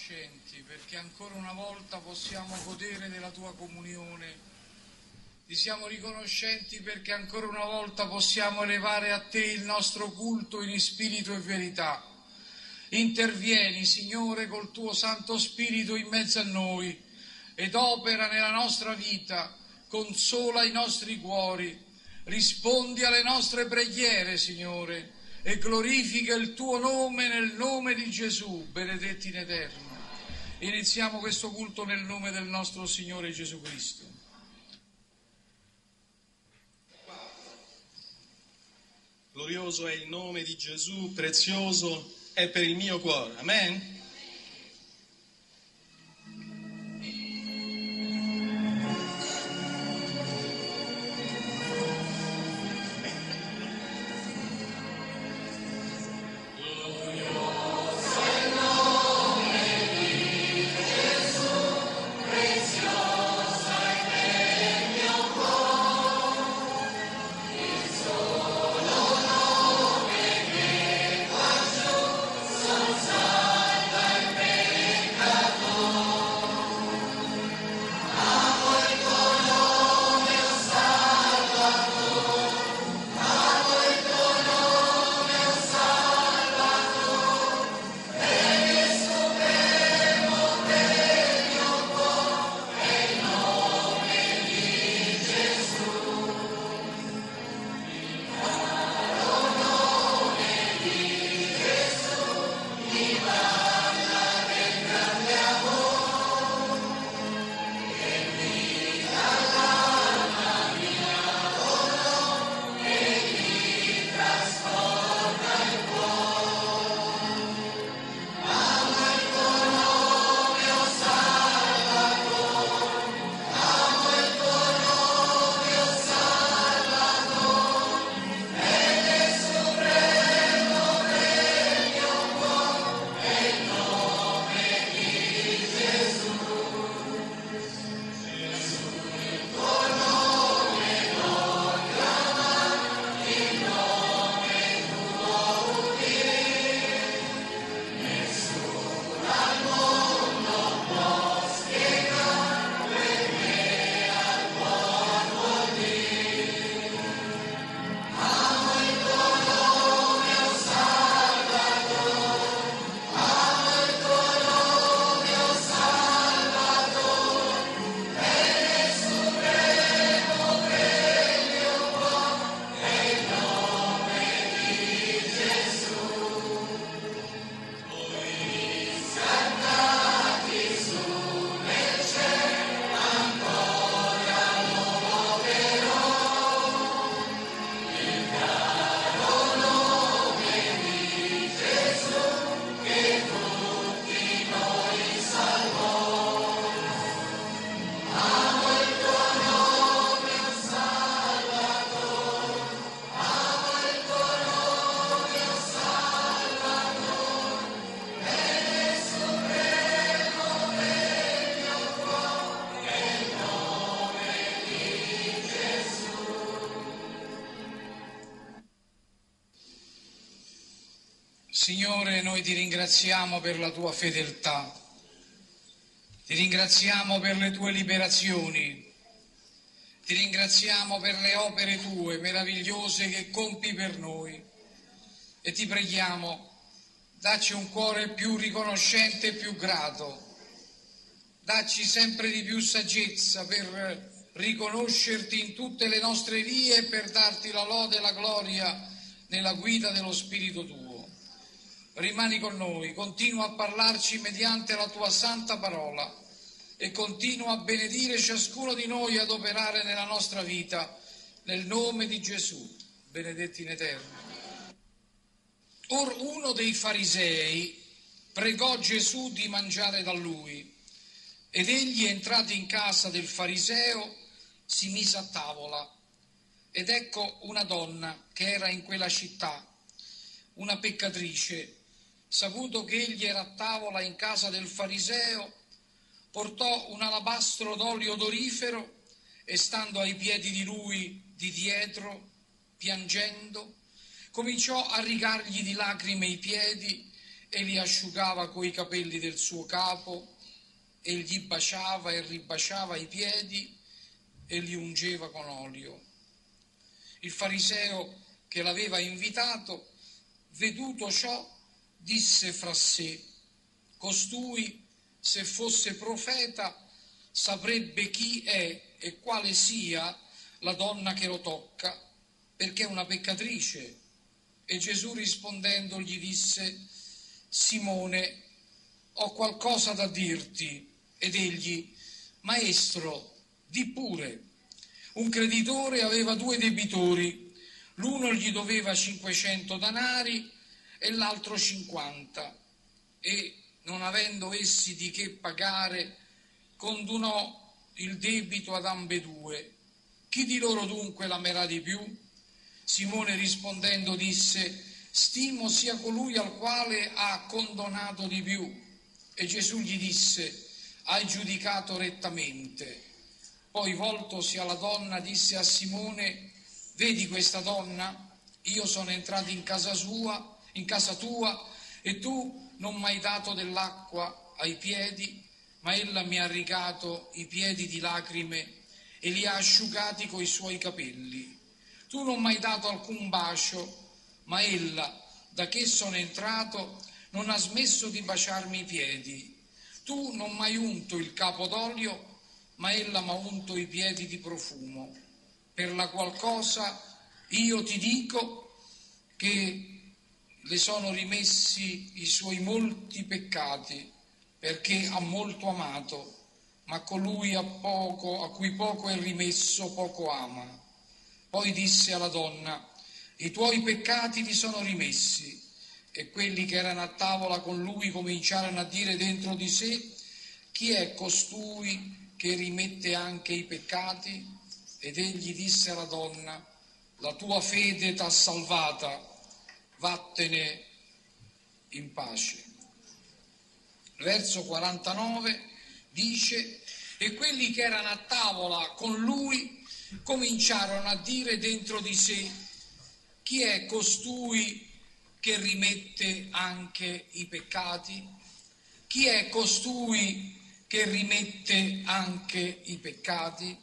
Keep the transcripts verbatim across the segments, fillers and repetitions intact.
riconoscenti perché ancora una volta possiamo godere della tua comunione. Ti siamo riconoscenti perché ancora una volta possiamo elevare a te il nostro culto in spirito e verità. Intervieni, Signore, col tuo Santo Spirito in mezzo a noi ed opera nella nostra vita, consola i nostri cuori, rispondi alle nostre preghiere, Signore, e glorifica il tuo nome nel nome di Gesù, benedetti in eterno. Iniziamo questo culto nel nome del nostro Signore Gesù Cristo. Glorioso è il nome di Gesù, prezioso è per il mio cuore. Amen. Signore, noi ti ringraziamo per la tua fedeltà, ti ringraziamo per le tue liberazioni, ti ringraziamo per le opere tue meravigliose che compi per noi e ti preghiamo, dacci un cuore più riconoscente e più grato, dacci sempre di più saggezza per riconoscerti in tutte le nostre vie e per darti la lode e la gloria nella guida dello Spirito tuo. Rimani con noi, continua a parlarci mediante la tua santa parola e continua a benedire ciascuno di noi ad operare nella nostra vita, nel nome di Gesù, benedetti in eterno. Or uno dei farisei pregò Gesù di mangiare da lui ed egli, entrato in casa del fariseo, si mise a tavola. Ed ecco una donna che era in quella città, una peccatrice, saputo che egli era a tavola in casa del fariseo, portò un alabastro d'olio odorifero e stando ai piedi di lui di dietro, piangendo, cominciò a rigargli di lacrime i piedi e li asciugava coi capelli del suo capo e gli baciava e ribaciava i piedi e li ungeva con olio. Il fariseo che l'aveva invitato, veduto ciò, disse fra sé: costui, se fosse profeta, saprebbe chi è e quale sia la donna che lo tocca, perché è una peccatrice. E Gesù rispondendo gli disse: Simone, ho qualcosa da dirti. Ed egli: Maestro, di pure. Un creditore aveva due debitori, l'uno gli doveva cinquecento danari e l'altro cinquanta, e non avendo essi di che pagare, condonò il debito ad ambedue. Chi di loro dunque l'amerà di più? Simone rispondendo disse: stimo sia colui al quale ha condonato di più. E Gesù gli disse: hai giudicato rettamente. Poi voltosi alla donna disse a Simone: vedi questa donna? Io sono entrato in casa sua, in casa tua, e tu non m'hai dato dell'acqua ai piedi, ma ella mi ha rigato i piedi di lacrime e li ha asciugati coi suoi capelli. Tu non m'hai dato alcun bacio, ma ella, da che sono entrato, non ha smesso di baciarmi i piedi. Tu non m'hai unto il capo d'olio, ma ella m'ha unto i piedi di profumo. Per la qual cosa io ti dico che le sono rimessi i suoi molti peccati, perché ha molto amato, ma colui a poco, a cui poco è rimesso, poco ama. Poi disse alla donna: i tuoi peccati ti sono rimessi. E quelli che erano a tavola con lui cominciarono a dire dentro di sé: chi è costui che rimette anche i peccati? Ed egli disse alla donna: la tua fede t'ha salvata, vattene in pace. Verso quarantanove dice: e quelli che erano a tavola con lui cominciarono a dire dentro di sé: chi è costui che rimette anche i peccati? Chi è costui che rimette anche i peccati?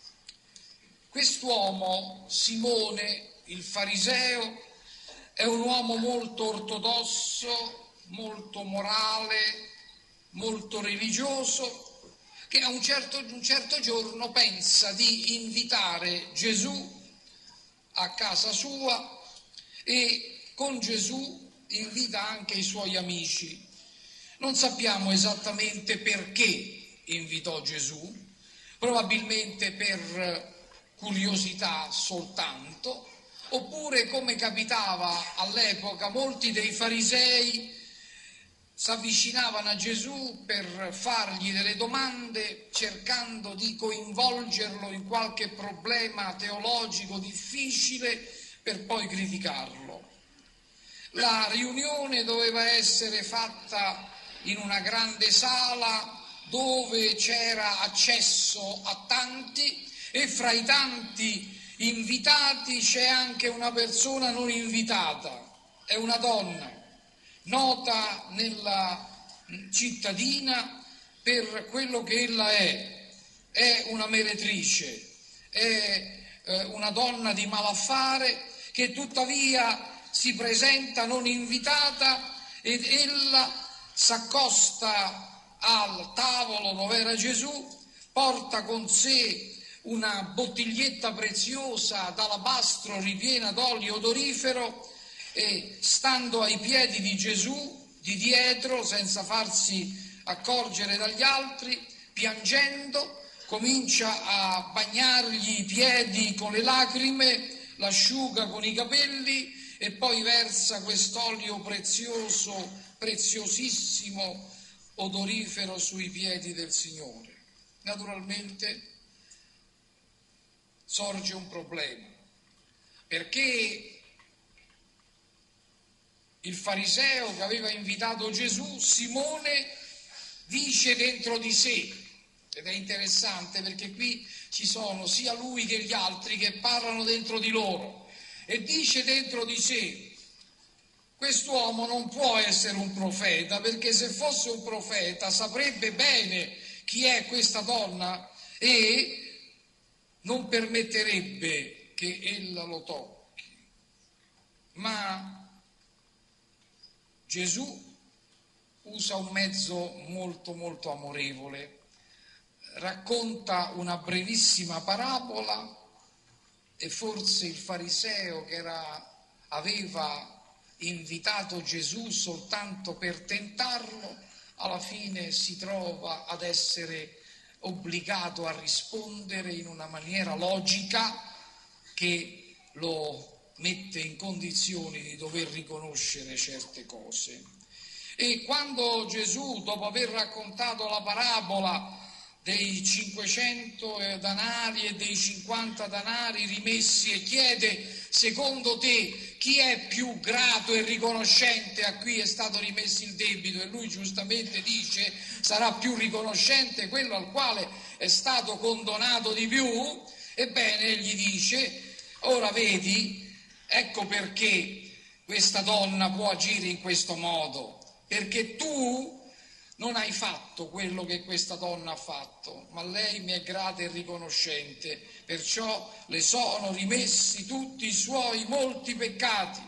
Quest'uomo, Simone, il fariseo, è un uomo molto ortodosso, molto morale, molto religioso, che a un certo, un certo giorno pensa di invitare Gesù a casa sua e con Gesù invita anche i suoi amici. Non sappiamo esattamente perché invitò Gesù, probabilmente per curiosità soltanto, oppure, come capitava all'epoca, molti dei farisei si avvicinavano a Gesù per fargli delle domande, cercando di coinvolgerlo in qualche problema teologico difficile per poi criticarlo. La riunione doveva essere fatta in una grande sala dove c'era accesso a tanti, e fra i tanti invitati c'è anche una persona non invitata, è una donna nota nella cittadina per quello che ella è, è una meretrice, è eh, una donna di malaffare che tuttavia si presenta non invitata, ed ella s'accosta al tavolo dove era Gesù, porta con sé una bottiglietta preziosa d'alabastro ripiena d'olio odorifero e, stando ai piedi di Gesù, di dietro, senza farsi accorgere dagli altri, piangendo, comincia a bagnargli i piedi con le lacrime, l'asciuga con i capelli e poi versa quest'olio prezioso, preziosissimo, odorifero sui piedi del Signore. Naturalmente sorge un problema, perché il fariseo che aveva invitato Gesù, Simone, dice dentro di sé, ed è interessante perché qui ci sono sia lui che gli altri che parlano dentro di loro, e dice dentro di sé: quest'uomo non può essere un profeta, perché se fosse un profeta saprebbe bene chi è questa donna e non permetterebbe che ella lo tocchi. Ma Gesù usa un mezzo molto molto amorevole, racconta una brevissima parabola e forse il fariseo che era, aveva invitato Gesù soltanto per tentarlo, alla fine si trova ad essere obbligato a rispondere in una maniera logica che lo mette in condizioni di dover riconoscere certe cose. E quando Gesù, dopo aver raccontato la parabola dei cinquecento danari e dei cinquanta danari rimessi e chiede: secondo te chi è più grato e riconoscente a cui è stato rimesso il debito? E lui giustamente dice: sarà più riconoscente quello al quale è stato condonato di più. Ebbene, egli dice: ora vedi, ecco perché questa donna può agire in questo modo, perché tu non hai fatto quello che questa donna ha fatto, ma lei mi è grata e riconoscente, perciò le sono rimessi tutti i suoi molti peccati.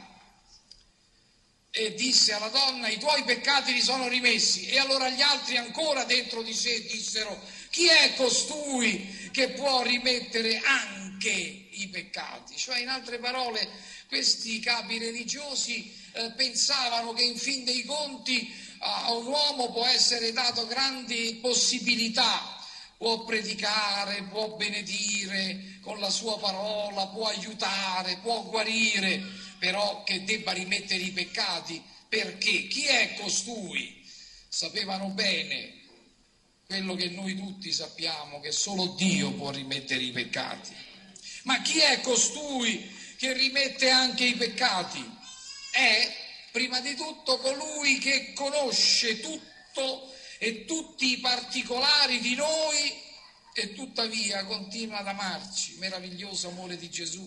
E disse alla donna: i tuoi peccati li sono rimessi. E allora gli altri ancora dentro di sé dissero: chi è costui che può rimettere anche i peccati? Cioè, in altre parole, questi capi religiosi eh, pensavano che in fin dei conti a un uomo può essere dato grandi possibilità, può predicare, può benedire con la sua parola, può aiutare, può guarire, però che debba rimettere i peccati. Perché? Chi è costui? Sapevano bene quello che noi tutti sappiamo, che solo Dio può rimettere i peccati. Ma chi è costui che rimette anche i peccati? È prima di tutto colui che conosce tutto e tutti i particolari di noi e tuttavia continua ad amarci. Meraviglioso amore di Gesù.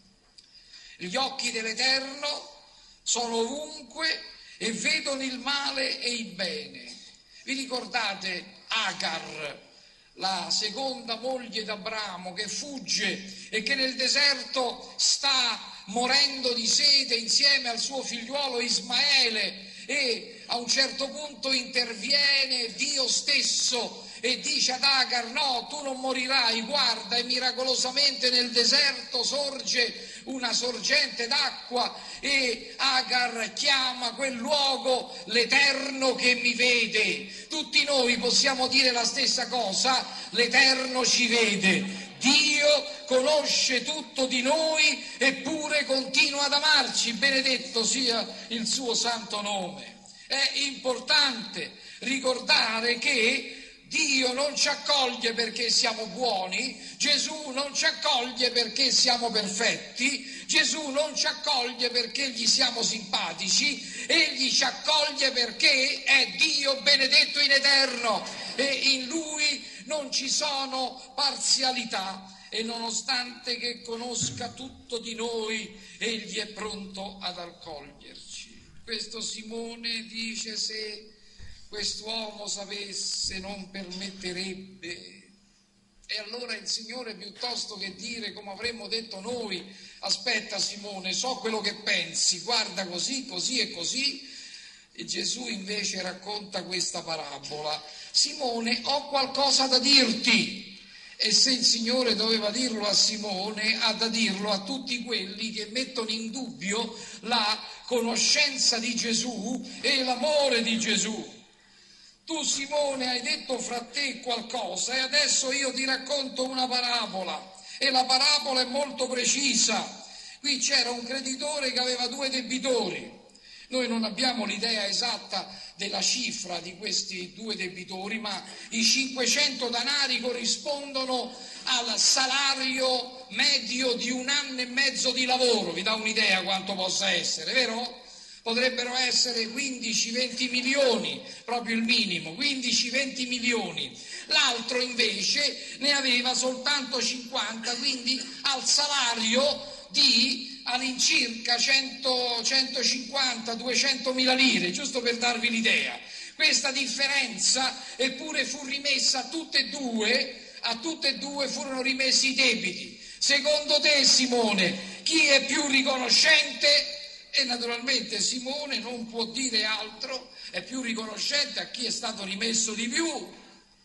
Gli occhi dell'Eterno sono ovunque e vedono il male e il bene. Vi ricordate Agar, la seconda moglie d'Abramo, che fugge e che nel deserto sta morendo di sete insieme al suo figliuolo Ismaele, e a un certo punto interviene Dio stesso e dice ad Agar: no, tu non morirai, guarda, e miracolosamente nel deserto sorge una sorgente d'acqua e Agar chiama quel luogo l'Eterno che mi vede. Tutti noi possiamo dire la stessa cosa: l'Eterno ci vede. Dio conosce tutto di noi eppure continua ad amarci, benedetto sia il suo santo nome. È importante ricordare che Dio non ci accoglie perché siamo buoni, Gesù non ci accoglie perché siamo perfetti, Gesù non ci accoglie perché gli siamo simpatici, egli ci accoglie perché è Dio benedetto in eterno e in Lui non ci sono parzialità, e nonostante che conosca tutto di noi, egli è pronto ad accoglierci. Questo Simone dice: se quest'uomo sapesse non permetterebbe. E allora il Signore, piuttosto che dire come avremmo detto noi: aspetta Simone, so quello che pensi, guarda così, così e così, e Gesù invece racconta questa parabola: Simone, ho qualcosa da dirti. E se il Signore doveva dirlo a Simone, ha da dirlo a tutti quelli che mettono in dubbio la conoscenza di Gesù e l'amore di Gesù. Tu, Simone, hai detto fra te qualcosa e adesso io ti racconto una parabola, e la parabola è molto precisa. Qui c'era un creditore che aveva due debitori. Noi non abbiamo l'idea esatta della cifra di questi due debitori, ma i cinquecento danari corrispondono al salario medio di un anno e mezzo di lavoro. Vi dà un'idea quanto possa essere, vero? Potrebbero essere quindici venti milioni, proprio il minimo, quindici venti milioni. L'altro invece ne aveva soltanto cinquanta, quindi al salario di all'incirca cento, centocinquanta, duecentomila lire, giusto per darvi l'idea. Questa differenza, eppure fu rimessa a tutte e due, a tutte e due furono rimessi i debiti. Secondo te, Simone, chi è più riconoscente? E naturalmente Simone non può dire altro, è più riconoscente a chi è stato rimesso di più.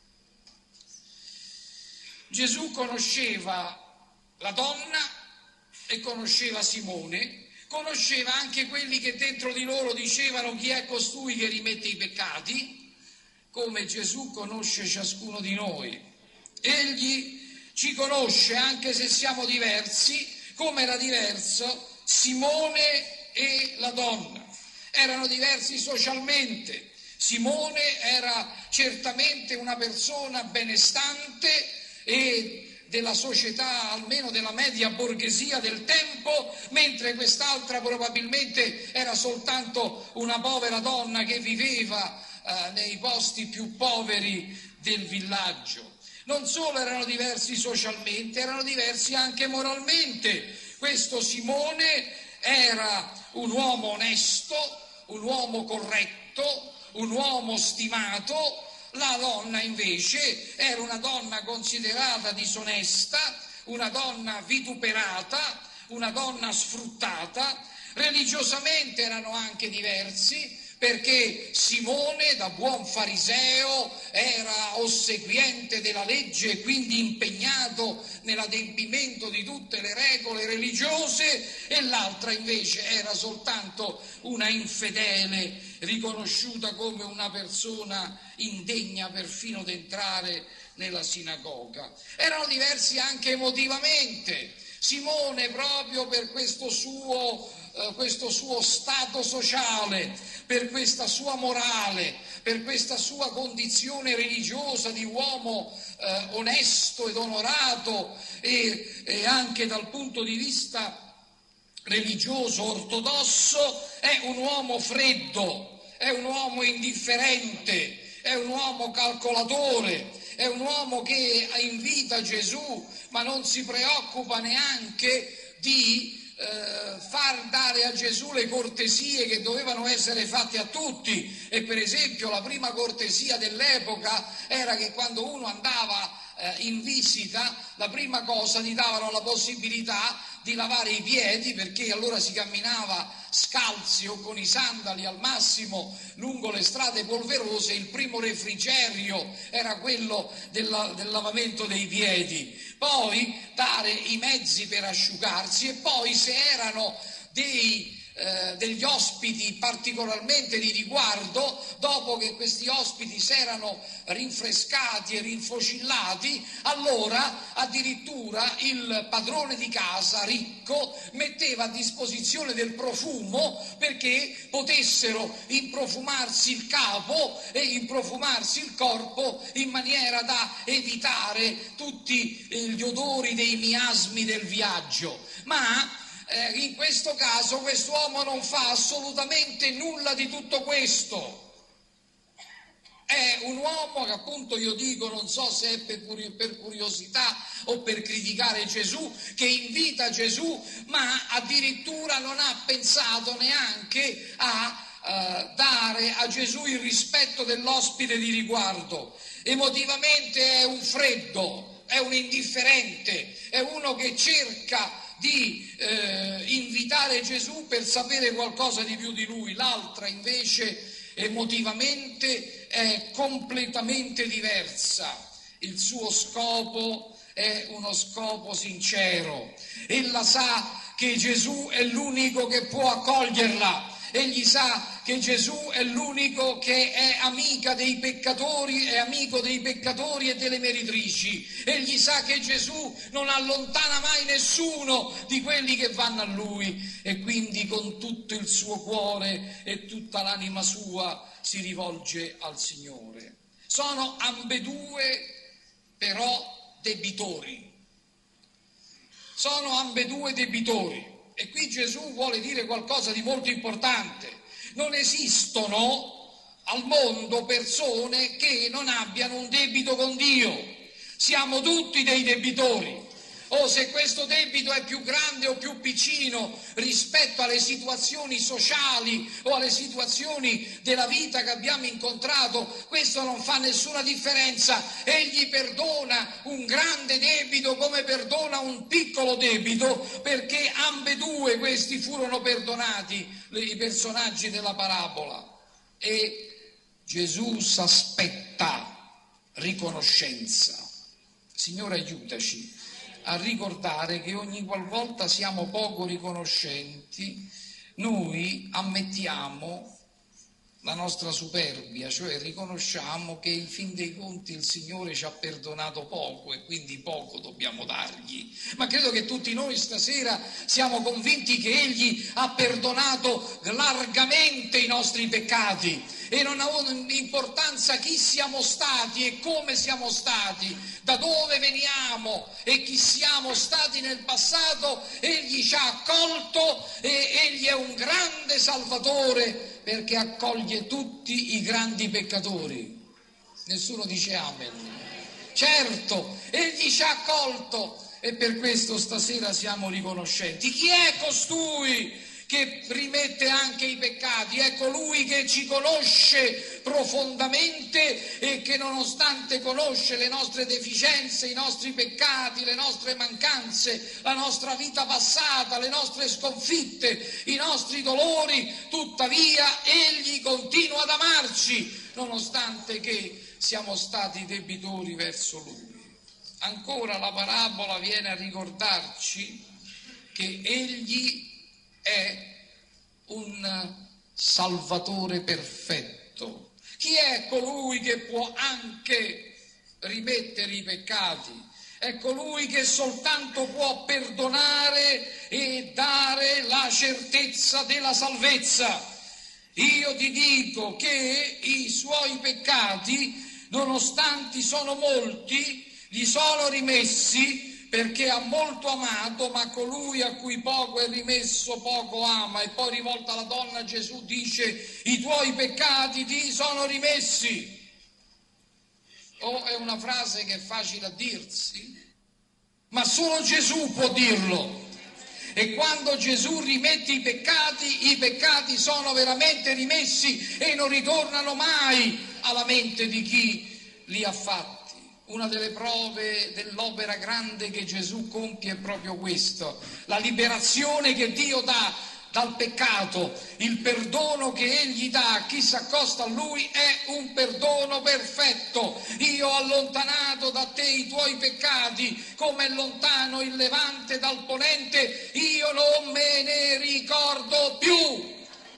Gesù conosceva la donna e conosceva Simone, conosceva anche quelli che dentro di loro dicevano: chi è costui che rimette i peccati? Come Gesù conosce ciascuno di noi. Egli ci conosce anche se siamo diversi, come era diverso Simone e la donna. Erano diversi socialmente. Simone era certamente una persona benestante e della società, almeno della media borghesia del tempo, mentre quest'altra probabilmente era soltanto una povera donna che viveva eh, nei posti più poveri del villaggio. Non solo erano diversi socialmente, erano diversi anche moralmente. Questo Simone era un uomo onesto, un uomo corretto, un uomo stimato. La donna invece era una donna considerata disonesta, una donna vituperata, una donna sfruttata. Religiosamente erano anche diversi, perché Simone, da buon fariseo, era ossequiente della legge e quindi impegnato nell'adempimento di tutte le regole religiose, e l'altra invece era soltanto una infedele, riconosciuta come una persona indegna perfino d'entrare nella sinagoga. Erano diversi anche emotivamente. Simone, proprio per questo suo, eh, questo suo stato sociale, per questa sua morale, per questa sua condizione religiosa di uomo eh, onesto ed onorato, e, e anche dal punto di vista religioso ortodosso, è un uomo freddo, è un uomo indifferente, è un uomo calcolatore, è un uomo che invita Gesù, ma non si preoccupa neanche di eh, far dare a Gesù le cortesie che dovevano essere fatte a tutti. E per esempio la prima cortesia dell'epoca era che quando uno andava eh, in visita, la prima cosa gli davano la possibilità di lavare i piedi, perché allora si camminava scalzi o con i sandali al massimo lungo le strade polverose. Il primo refrigerio era quello del, del lavamento dei piedi, poi dare i mezzi per asciugarsi, e poi se erano dei Eh, degli ospiti particolarmente di riguardo, dopo che questi ospiti si erano rinfrescati e rinfocillati, allora addirittura il padrone di casa ricco metteva a disposizione del profumo perché potessero improfumarsi il capo e improfumarsi il corpo, in maniera da evitare tutti gli odori dei miasmi del viaggio. Ma Eh, in questo caso quest'uomo non fa assolutamente nulla di tutto questo. È un uomo che, appunto, io dico, non so se è per, per curiosità o per criticare Gesù, che invita Gesù, ma addirittura non ha pensato neanche a eh, dare a Gesù il rispetto dell'ospite di riguardo. Emotivamente è un freddo, è un indifferente, è uno che cerca di eh, invitare Gesù per sapere qualcosa di più di lui. L'altra invece emotivamente è completamente diversa. Il suo scopo è uno scopo sincero. Ella sa che Gesù è l'unico che può accoglierla. Egli sa che Gesù è l'unico che è amica dei peccatori, è amico dei peccatori e delle meretrici. Egli sa che Gesù non allontana mai nessuno di quelli che vanno a Lui, e quindi con tutto il suo cuore e tutta l'anima sua si rivolge al Signore. Sono ambedue però debitori. Sono ambedue debitori. E qui Gesù vuole dire qualcosa di molto importante. Non esistono al mondo persone che non abbiano un debito con Dio. Siamo tutti dei debitori. o se questo debito è più grande o più piccino rispetto alle situazioni sociali o alle situazioni della vita che abbiamo incontrato, questo non fa nessuna differenza. Egli perdona un grande debito come perdona un piccolo debito, perché ambedue questi furono perdonati, i personaggi della parabola. E Gesù s'aspetta riconoscenza. Signore, aiutaci a ricordare che ogni qualvolta siamo poco riconoscenti, noi ammettiamo la nostra superbia, cioè riconosciamo che in fin dei conti il Signore ci ha perdonato poco e quindi poco dobbiamo dargli. Ma credo che tutti noi stasera siamo convinti che Egli ha perdonato largamente i nostri peccati e non ha importanza chi siamo stati e come siamo stati, da dove veniamo e chi siamo stati nel passato. Egli ci ha accolto e Egli è un grande Salvatore, perché accoglie tutti i grandi peccatori. Nessuno dice amen. Certo, Egli ci ha accolto e per questo stasera siamo riconoscenti. Chi è costui che rimette anche i peccati? È colui che ci conosce profondamente e che nonostante conosce le nostre deficienze, i nostri peccati, le nostre mancanze, la nostra vita passata, le nostre sconfitte, i nostri dolori, tuttavia Egli continua ad amarci, nonostante che siamo stati debitori verso Lui. Ancora la parabola viene a ricordarci che Egli è un Salvatore perfetto. Chi è colui che può anche rimettere i peccati? È colui che soltanto può perdonare e dare la certezza della salvezza. Io ti dico che i suoi peccati, nonostante sono molti, gli sono rimessi, perché ha molto amato, ma colui a cui poco è rimesso poco ama. E poi rivolta alla donna Gesù dice: i tuoi peccati ti sono rimessi. Oh, è una frase che è facile a dirsi, ma solo Gesù può dirlo. E quando Gesù rimette i peccati, i peccati sono veramente rimessi e non ritornano mai alla mente di chi li ha fatti. Una delle prove dell'opera grande che Gesù compie è proprio questo: la liberazione che Dio dà dal peccato, il perdono che Egli dà a chi si accosta a Lui è un perdono perfetto. Io ho allontanato da te i tuoi peccati come è lontano il levante dal ponente, io non me ne ricordo più.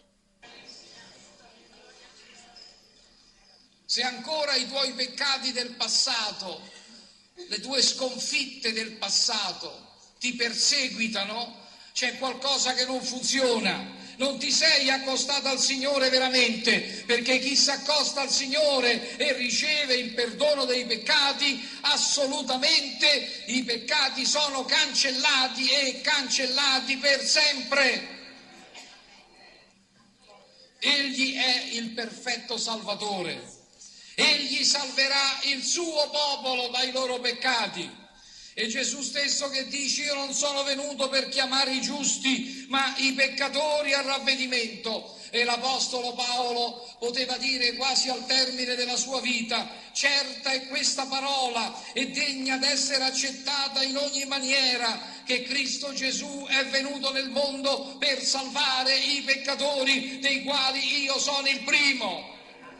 Se ancora i tuoi peccati del passato, le tue sconfitte del passato ti perseguitano, c'è qualcosa che non funziona. Non ti sei accostato al Signore veramente, perché chi si accosta al Signore e riceve il perdono dei peccati, assolutamente i peccati sono cancellati e cancellati per sempre. Egli è il perfetto Salvatore. Egli salverà il suo popolo dai loro peccati. E Gesù stesso che dice: io non sono venuto per chiamare i giusti, ma i peccatori al ravvedimento. E l'Apostolo Paolo poteva dire quasi al termine della sua vita: certa è questa parola e degna d'essere accettata in ogni maniera, che Cristo Gesù è venuto nel mondo per salvare i peccatori, dei quali io sono il primo.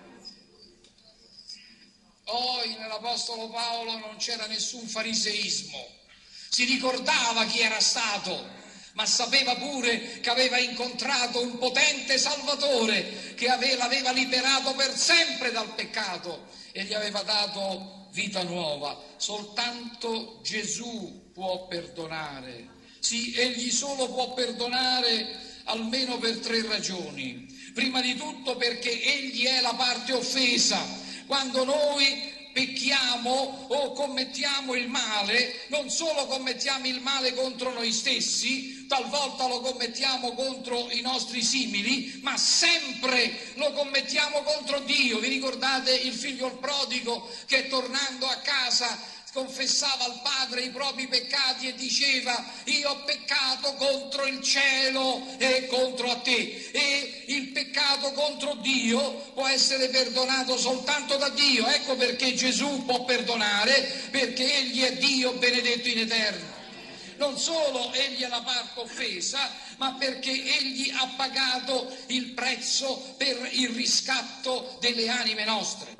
Poi nell'Apostolo Paolo non c'era nessun fariseismo, si ricordava chi era stato, ma sapeva pure che aveva incontrato un potente Salvatore che l'aveva liberato per sempre dal peccato e gli aveva dato vita nuova. Soltanto Gesù può perdonare. Sì, egli solo può perdonare almeno per tre ragioni. Prima di tutto perché egli è la parte offesa. Quando noi pecchiamo o commettiamo il male, non solo commettiamo il male contro noi stessi, talvolta lo commettiamo contro i nostri simili, ma sempre lo commettiamo contro Dio. Vi ricordate il figlio prodigo che tornando a casa confessava al Padre i propri peccati e diceva: io ho peccato contro il cielo e contro a te. E il peccato contro Dio può essere perdonato soltanto da Dio. Ecco perché Gesù può perdonare, perché Egli è Dio benedetto in eterno. Non solo egli è la parte offesa, ma perché egli ha pagato il prezzo per il riscatto delle anime nostre.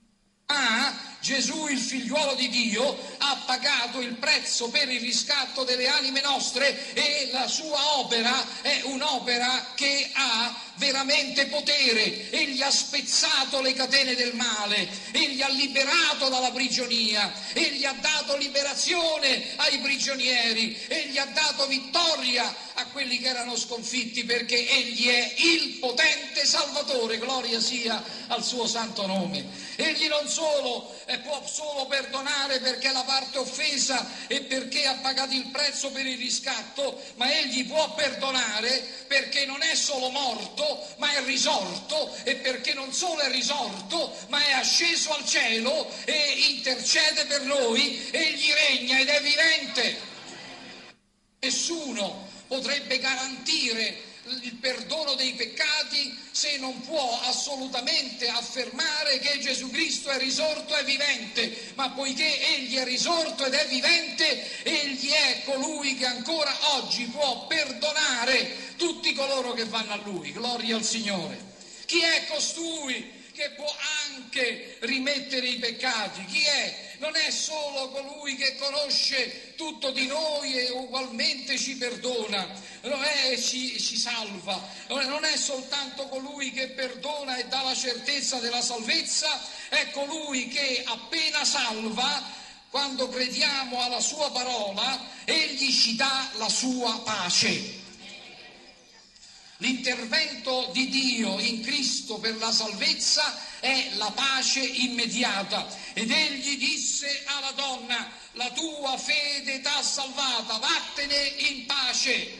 Ma Gesù, il figliuolo di Dio, ha pagato il prezzo per il riscatto delle anime nostre e la sua opera è un'opera che ha veramente potere. Egli ha spezzato le catene del male, egli ha liberato dalla prigionia, egli ha dato liberazione ai prigionieri, egli ha dato vittoria a quelli che erano sconfitti, perché egli è il potente Salvatore, gloria sia al suo santo nome. Egli non solo eh, può solo perdonare perché è la parte offesa e perché ha pagato il prezzo per il riscatto, ma egli può perdonare perché non è solo morto, ma è risorto, e perché non solo è risorto, ma è asceso al cielo e intercede per noi. Egli regna ed è vivente. Nessuno potrebbe garantire il perdono dei peccati se non può assolutamente affermare che Gesù Cristo è risorto e vivente. Ma poiché egli è risorto ed è vivente, egli è colui che ancora oggi può perdonare tutti coloro che vanno a lui. Gloria al Signore. Chi è costui che può anche rimettere i peccati? Chi è? Non è solo colui che conosce tutto di noi e ugualmente ci perdona, non è ci, ci salva, non è soltanto colui che perdona e dà la certezza della salvezza, è colui che appena salva, quando crediamo alla sua parola, egli ci dà la sua pace. L'intervento di Dio in Cristo per la salvezza è la pace immediata. Ed egli disse alla donna: la tua fede t'ha salvata, vattene in pace.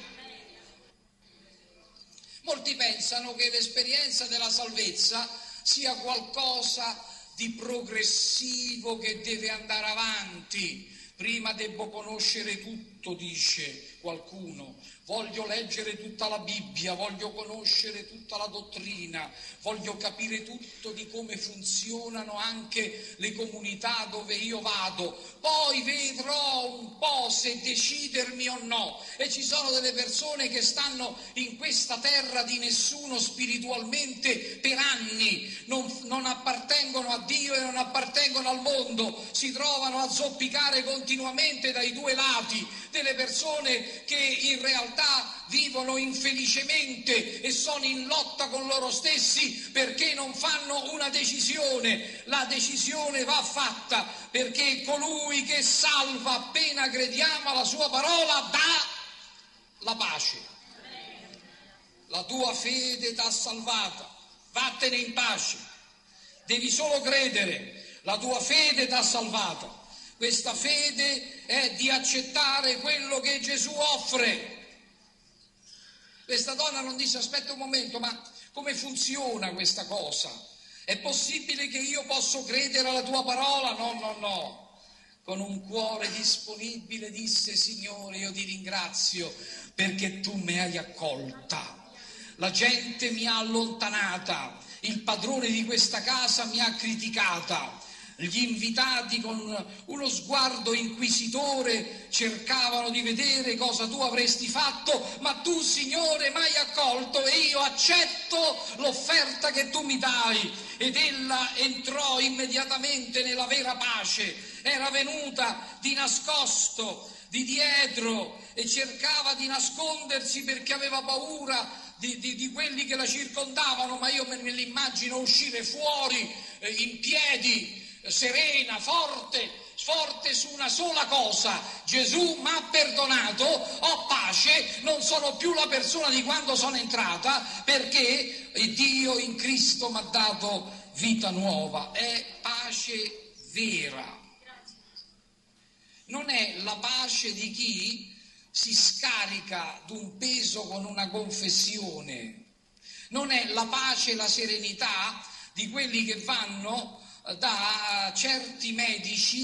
Molti pensano che l'esperienza della salvezza sia qualcosa di progressivo che deve andare avanti. Prima devo conoscere tutto, dice qualcuno. Voglio leggere tutta la Bibbia, voglio conoscere tutta la dottrina, voglio capire tutto di come funzionano anche le comunità dove io vado. Poi vedrò un po' se decidermi o no. E ci sono delle persone che stanno in questa terra di nessuno spiritualmente per anni, non, non appartengono a Dio e non appartengono al mondo, si trovano a zoppicare continuamente dai due lati, delle persone che in realtà vivono infelicemente e sono in lotta con loro stessi perché non fanno una decisione. La decisione va fatta, perché colui che salva appena crediamo alla sua parola dà la pace. La tua fede t'ha salvata, vattene in pace. Devi solo credere, la tua fede t'ha salvata. Questa fede è di accettare quello che Gesù offre. Questa donna non disse: aspetta un momento, ma come funziona questa cosa? È possibile che io posso credere alla tua parola? No, no, no. Con un cuore disponibile disse: Signore, io ti ringrazio perché tu mi hai accolta. La gente mi ha allontanata, il padrone di questa casa mi ha criticata. Gli invitati con uno sguardo inquisitore cercavano di vedere cosa tu avresti fatto, ma tu, Signore, mi hai accolto e io accetto l'offerta che tu mi dai. Ed ella entrò immediatamente nella vera pace. Era venuta di nascosto, di dietro, e cercava di nascondersi perché aveva paura di, di, di quelli che la circondavano, ma io me, me l'immagino uscire fuori eh, in piedi, serena, forte, forte su una sola cosa: Gesù mi ha perdonato, ho pace, non sono più la persona di quando sono entrata, perché Dio in Cristo mi ha dato vita nuova. È pace vera. Non è la pace di chi si scarica d'un peso con una confessione, non è la pace e la serenità di quelli che vanno da certi medici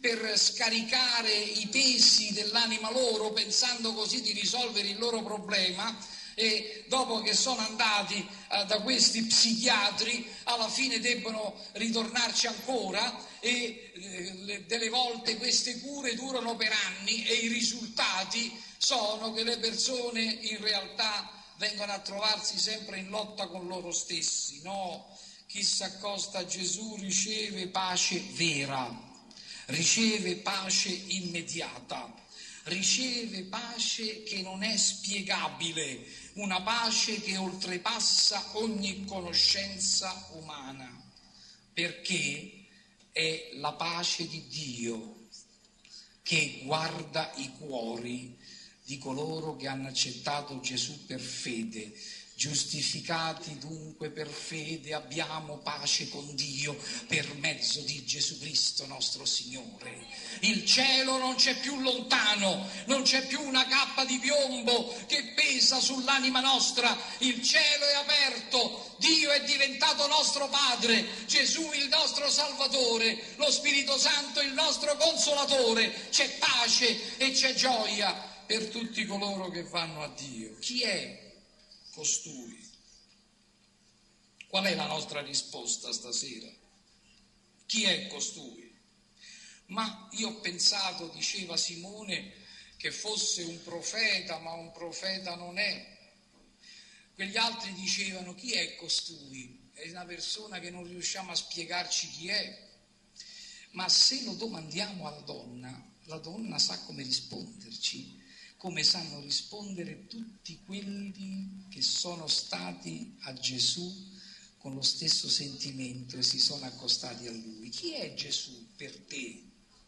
per scaricare i pesi dell'anima loro, pensando così di risolvere il loro problema, e dopo che sono andati eh, da questi psichiatri alla fine debbono ritornarci ancora, e eh, delle volte queste cure durano per anni e i risultati sono che le persone in realtà vengono a trovarsi sempre in lotta con loro stessi. No, chi si accosta a Gesù riceve pace vera, riceve pace immediata, riceve pace che non è spiegabile, una pace che oltrepassa ogni conoscenza umana, perché è la pace di Dio che guarda i cuori di coloro che hanno accettato Gesù per fede. Giustificati dunque per fede abbiamo pace con Dio per mezzo di Gesù Cristo nostro Signore. Il cielo non c'è più lontano, non c'è più una cappa di piombo che pesa sull'anima nostra, il cielo è aperto, Dio è diventato nostro Padre, Gesù il nostro Salvatore, lo Spirito Santo il nostro Consolatore, c'è pace e c'è gioia per tutti coloro che vanno a Dio. Chi è costui? Qual è la nostra risposta stasera? Chi è costui? Ma io ho pensato, diceva Simone, che fosse un profeta, ma un profeta non è. Quegli altri dicevano: chi è costui? È una persona che non riusciamo a spiegarci chi è. Ma se lo domandiamo alla donna, la donna sa come risponderci, come sanno rispondere tutti quelli che sono stati a Gesù con lo stesso sentimento e si sono accostati a Lui. Chi è Gesù per te?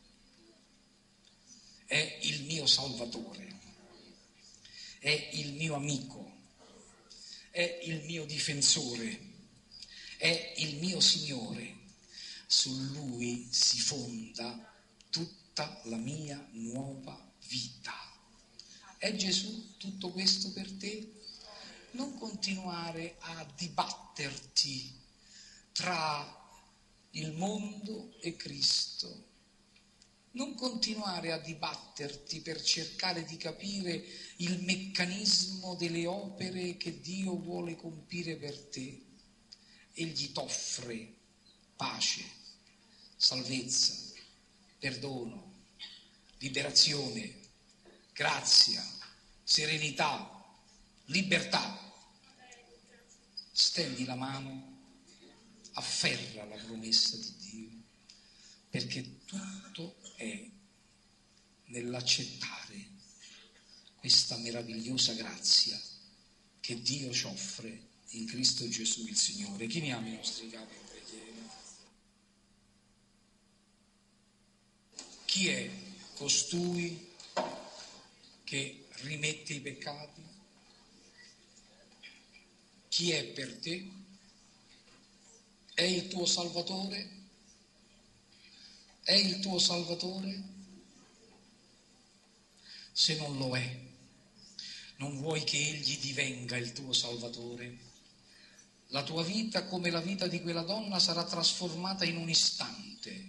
È il mio Salvatore, è il mio amico, è il mio difensore, è il mio Signore. Su Lui si fonda tutta la mia nuova vita. È Gesù tutto questo per te? Non continuare a dibatterti tra il mondo e Cristo. Non continuare a dibatterti per cercare di capire il meccanismo delle opere che Dio vuole compire per te. Egli t'offre pace, salvezza, perdono, liberazione, grazia, serenità, libertà. Stendi la mano, afferra la promessa di Dio, perché tutto è nell'accettare questa meravigliosa grazia che Dio ci offre in Cristo Gesù il Signore. Chiniamo i nostri capi in preghiera. Chi è costui che rimette i peccati? Chi è per te? È il tuo Salvatore? È il tuo Salvatore? Se non lo è, non vuoi che Egli divenga il tuo Salvatore, la tua vita, come la vita di quella donna, sarà trasformata in un istante.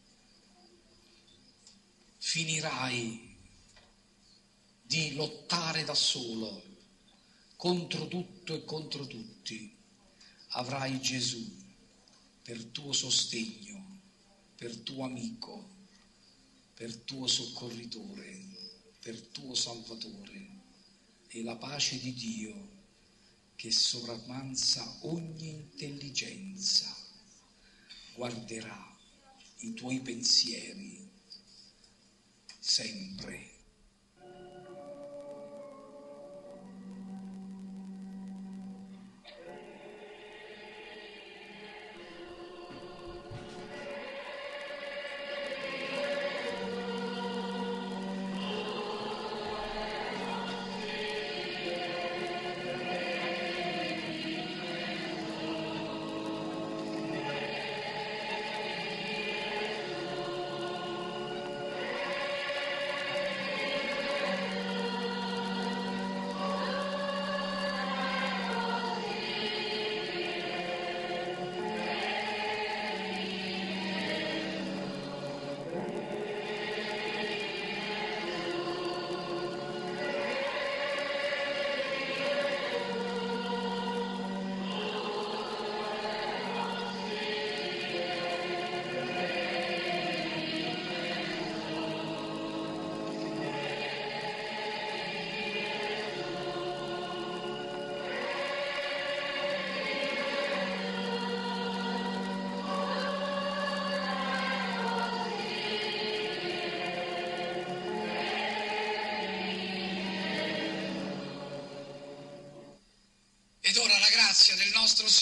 Finirai di lottare da solo contro tutto e contro tutti. Avrai Gesù per tuo sostegno, per tuo amico, per tuo soccorritore, per tuo Salvatore, e la pace di Dio che sovrappanza ogni intelligenza guarderà i tuoi pensieri sempre.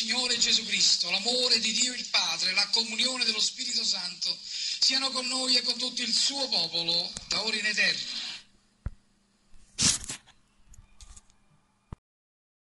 Signore Gesù Cristo, l'amore di Dio il Padre, la comunione dello Spirito Santo siano con noi e con tutto il suo popolo, da ora in eterno.